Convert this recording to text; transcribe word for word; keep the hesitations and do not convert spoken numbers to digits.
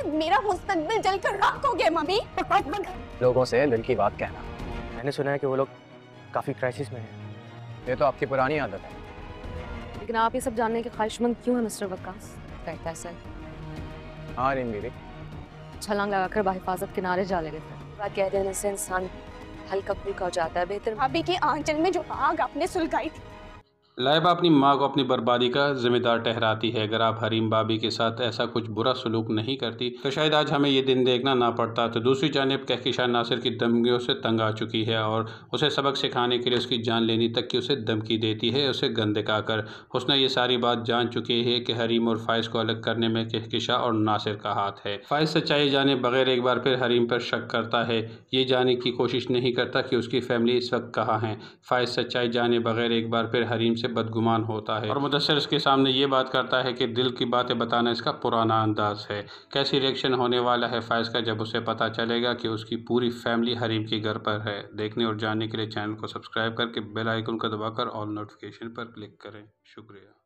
कि मेरा मुस्तकबिल जलकर राख हो गया। मम्मी, लोगों से दिल की बात कहना। मैंने सुना है कि वो लोग काफी क्राइसिस में हैं। ये तो आपकी पुरानी आदत है। लेकिन आप ये सब जानने के ख्वाहिशमंद क्यों है मिस्टर वक्कास? कहता है सर, हाँ रिन बीवी, छलांग लगाकर बाहिफाजत किनारे जा ले गए थे। बात कह देने से इंसान हल्का फुल्का हो जाता है। बेहतर भाभी की आंचल में जो आग आपने सुलगाई थी। लाइबा अपनी माँ को अपनी बर्बादी का जिम्मेदार ठहराती है। अगर आप हरीम भाभी के साथ ऐसा कुछ बुरा सलूक नहीं करती तो शायद आज हमें ये दिन देखना ना पड़ता। तो दूसरी जानिब कहकशान नासिर की धमकियों से तंग आ चुकी है और उसे सबक सिखाने के लिए उसकी जान लेनी तक की उसे धमकी देती है, उसे गन दिखाकर। हुस्ना ये सारी बात जान चुकी है कि हरीम और फाइज को अलग करने में कहकशा और नासिर का हाथ है। फाइज सच्चाई जाने बगैर एक बार फिर हरीम पर शक करता है, ये जानने की कोशिश नहीं करता कि उसकी फैमिली इस वक्त कहाँ है। फाइज सच्चाई जाने बगैर एक बार फिर हरीम बदगुमान होता है और मुदस्सिर इसके सामने ये बात करता है कि दिल की बातें बताना इसका पुराना अंदाज है। कैसी रिएक्शन होने वाला है फाइज का जब उसे पता चलेगा कि उसकी पूरी फैमिली हरीम के घर पर है। देखने और जानने के लिए चैनल को सब्सक्राइब करके बेल आइकन को दबाकर ऑल नोटिफिकेशन पर क्लिक करें। शुक्रिया।